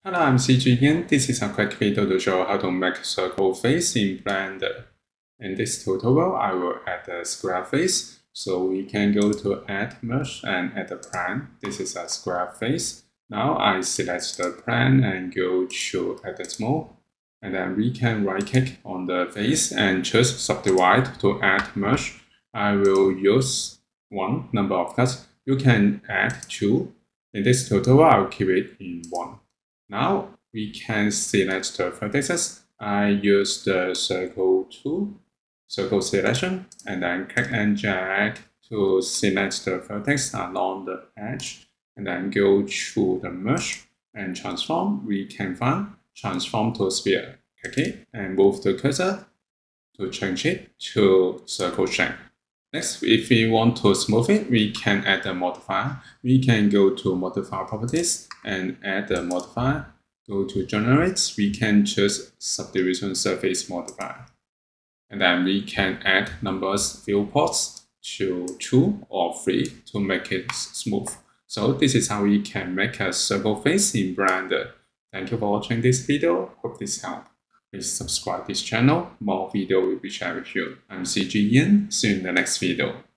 Hello, I'm CG again. This is a quick video to show how to make a circle face in Blender. In this tutorial, I will add a square face. So we can go to Add Mesh and add a plan. This is a square face. Now I select the plan and go to Edit Mode. And then we can right click on the face and choose Subdivide to add mesh. I will use one number of cuts. You can add two. In this tutorial, I'll keep it in one. Now we can select the vertices. I use the circle tool, circle selection, and then click and drag to select the vertex along the edge, and then go to the mesh and transform. We can find transform to sphere. Click it and move the cursor to change it to circle shape. Next, if we want to smooth it, we can add a modifier. We can go to Modifier Properties and add a modifier. Go to Generate, we can choose Subdivision Surface Modifier. And then we can add numbers viewports to 2 or 3 to make it smooth. So this is how we can make a circle face in Blender. Thank you for watching this video. Hope this helped. Please subscribe this channel. More video will be shared with you. I'm CG Ian. See you in the next video.